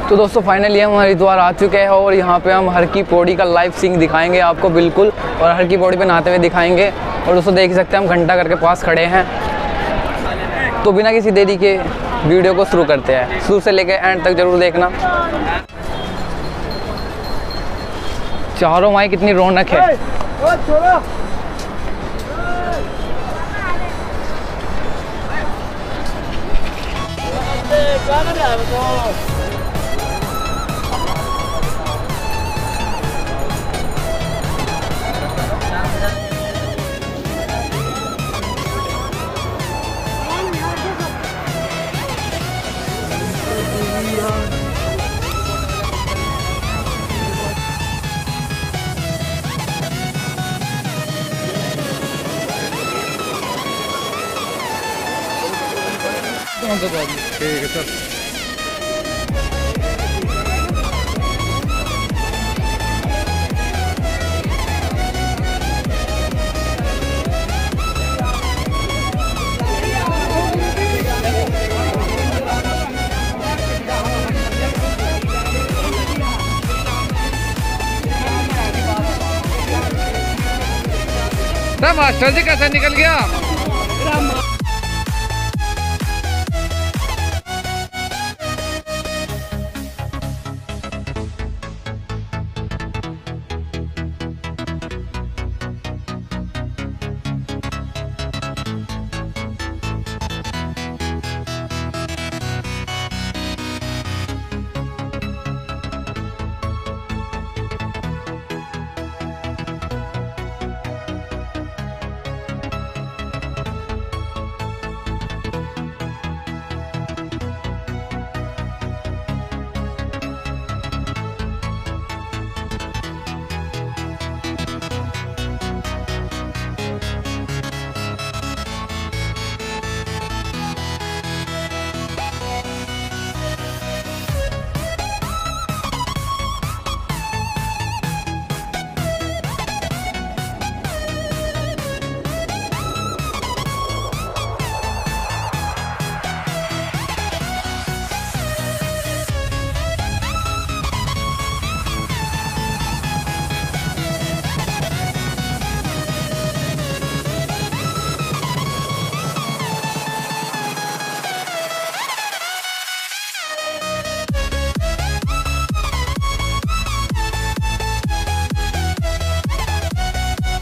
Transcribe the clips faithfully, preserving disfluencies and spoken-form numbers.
तो दोस्तों फाइनली हम हरिद्वार आ चुके हैं और यहाँ पे हम हर की पौड़ी का लाइव सीन दिखाएंगे आपको बिल्कुल, और हर की पौड़ी पे नहाते हुए दिखाएंगे। और दोस्तों देख सकते हैं हम घंटा घर के पास खड़े हैं। तो बिना किसी देरी के वीडियो को शुरू करते हैं, शुरू से लेकर एंड तक जरूर देखना। चारों माई कितनी रौनक है। ठीक है सर। मास्टर जी कैसे निकल गया?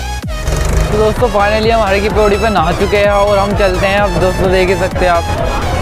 तो दोस्तों फाइनली हम हर की पौड़ी पे नहा चुके हैं और हम चलते हैं। अब दोस्तों देख ही सकते हैं आप।